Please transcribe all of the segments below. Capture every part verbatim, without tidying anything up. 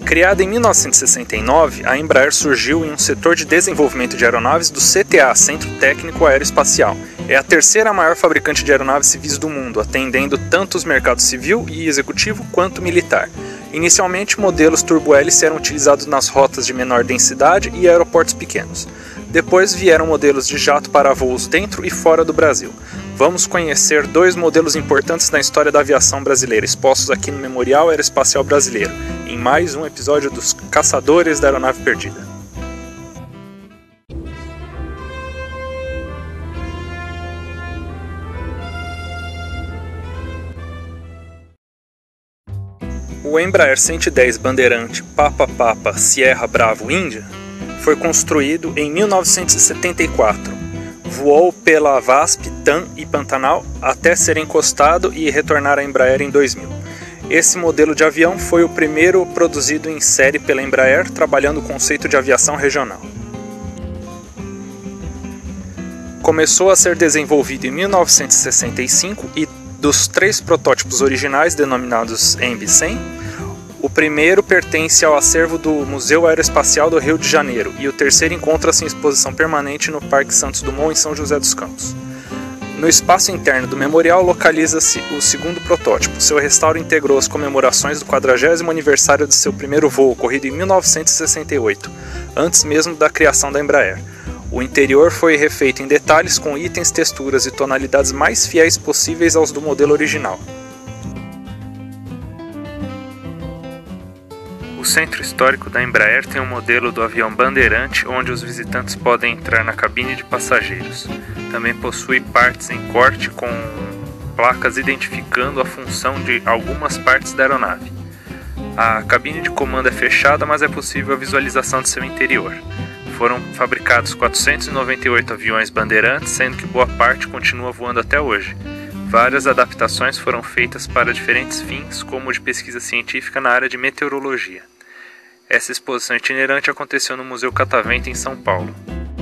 Criada em mil novecentos e sessenta e nove, a Embraer surgiu em um setor de desenvolvimento de aeronaves do C T A, Centro Técnico Aeroespacial. É a terceira maior fabricante de aeronaves civis do mundo, atendendo tanto os mercados civil e executivo quanto militar. Inicialmente, modelos turbo-hélice eram utilizados nas rotas de menor densidade e aeroportos pequenos. Depois vieram modelos de jato para voos dentro e fora do Brasil. Vamos conhecer dois modelos importantes na história da aviação brasileira, expostos aqui no Memorial Aeroespacial Brasileiro, em mais um episódio dos Caçadores da Aeronave Perdida. O Embraer cento e dez Bandeirante Papa Papa Sierra Bravo Índia foi construído em mil novecentos e setenta e quatro. Voou pela VASP, TAM e Pantanal até ser encostado e retornar à Embraer em dois mil. Esse modelo de avião foi o primeiro produzido em série pela Embraer, trabalhando o conceito de aviação regional. Começou a ser desenvolvido em mil novecentos e sessenta e cinco e dos três protótipos originais, denominados E M B cem, o primeiro pertence ao acervo do Museu Aeroespacial do Rio de Janeiro e o terceiro encontra-se em exposição permanente no Parque Santos Dumont, em São José dos Campos. No espaço interno do memorial localiza-se o segundo protótipo. Seu restauro integrou as comemorações do quadragésimo aniversário de seu primeiro voo, ocorrido em mil novecentos e sessenta e oito, antes mesmo da criação da Embraer. O interior foi refeito em detalhes com itens, texturas e tonalidades mais fiéis possíveis aos do modelo original. O centro histórico da Embraer tem um modelo do avião Bandeirante, onde os visitantes podem entrar na cabine de passageiros. Também possui partes em corte com placas identificando a função de algumas partes da aeronave. A cabine de comando é fechada, mas é possível a visualização de seu interior. Foram fabricados quatrocentos e noventa e oito aviões Bandeirantes, sendo que boa parte continua voando até hoje. Várias adaptações foram feitas para diferentes fins, como de pesquisa científica na área de meteorologia. Essa exposição itinerante aconteceu no Museu Catavento, em São Paulo.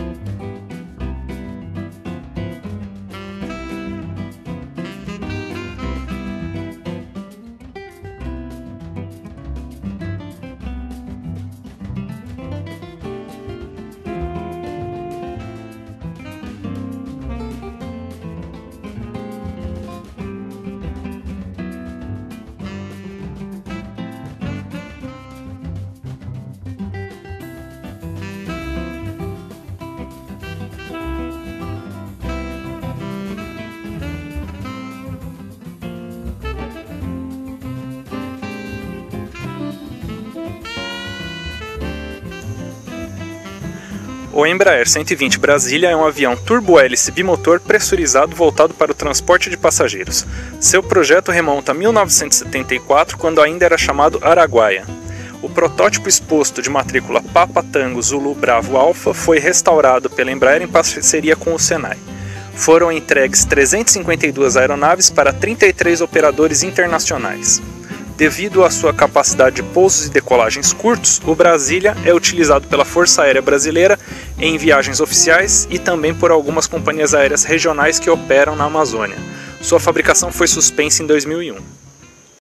O Embraer cento e vinte Brasília é um avião turbo-hélice bimotor pressurizado voltado para o transporte de passageiros. Seu projeto remonta a mil novecentos e setenta e quatro, quando ainda era chamado Araguaia. O protótipo exposto de matrícula Papa Tango Zulu Bravo Alpha foi restaurado pela Embraer em parceria com o Senai. Foram entregues trezentas e cinquenta e duas aeronaves para trinta e três operadores internacionais. Devido à sua capacidade de pousos e decolagens curtos, o Brasília é utilizado pela Força Aérea Brasileira em viagens oficiais e também por algumas companhias aéreas regionais que operam na Amazônia. Sua fabricação foi suspensa em dois mil e um.